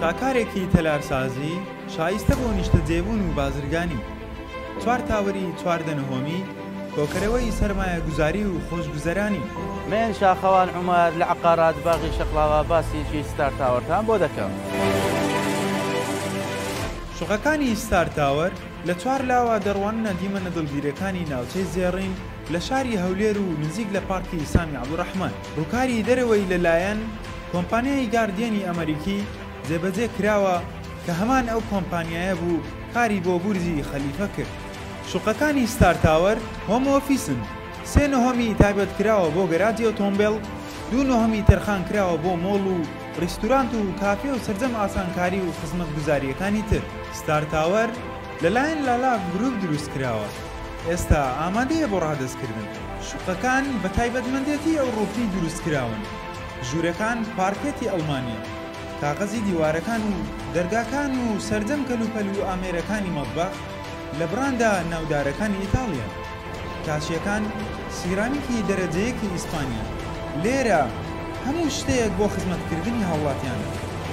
شاکارێکی تەلارسازی شایستە بۆ نیشتەجێبوون و بازرگانی. چوار تاوەری چواردە نهۆمی کۆکەرەوەی سەرمایە گوزاری و خۆشگوزەرانی. من شاخەوان عومەر لە عەقارات باغی شەقڵاوە باسیێکی ستار تاوەرتان بۆ دەکەم. شوقەکانی ستار تاوەر لە چوار لاوە دەڕواننە دیمەنە دڵگیرەکانی ناوچەی زێڕین لە شاری هەولێر و نزیک لە پارکی سامی عەبدوڕەحمان. ڕووکاری دەرەوەی لەلایەن کۆمپانیای گاردیەنی ئەمریکی جێبەجێ کراوە کە هەمان ئەو کۆمپانیایە بوو کاری بۆ بورجی خەلیفە کرد. شوقەکانی ستار تاوەر هۆم ئۆفیسن، 3 نهۆمی تایبەت کراوە بۆ گەراجی ئۆتۆمبیل، 2 نهۆمی تەرخان کراوە بۆ مۆڵ و ڕیستورانت و کافێ و سەرجەم ئاسانکاری و خزمەت گوزاریەکانی تر. ستار تاوەر لەلایەن لالاف گروپ دروست کراوە، ئێستا ئامادەیە بۆ ڕادەستکردن. شوقەکان بە تایبەتمەندێتی ئەو ڕووپی دروست کراون. ژوورەکان پارکێتی ئەڵمانیا، تاقەزی دیوارەکان و دەرگاکان و سەرجەم کەلوپەل و ئامێرەکانی مەطبەخ لە براندا ناودارەکانی ئیتاڵیا. کاشیەکان سیرامیکی دەرەجەیەکی ئیسپانیا. لێرە هەموو شتەیەک بۆ خزمەتکردنی هاوڵاتیانە.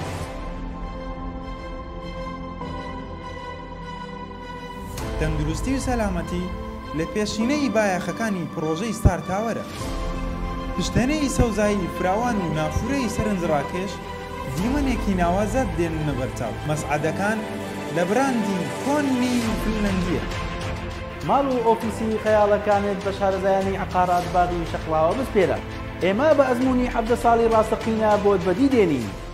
تەندروستی و سەلامەتی لە پێشینەی بایەخەکانی پرۆژەی ستار تاوەرە. پشتێنەی سەوزایی فراوان و نافورەی سەرنجڕاکێش دیمەنێکی ناوازات دێننە بەرچاو. مەسعەدەکان لە براندی کۆنی فنلەندیە. ماڵ و ئۆفیسی خەیاڵەکانت بە شارەزایانی عەقارات باغی شەقڵاوە بسپێرە. ئێمە بە ئەزموونی 17 ساڵی ڕاستەقینە بۆت بەدی دێنین.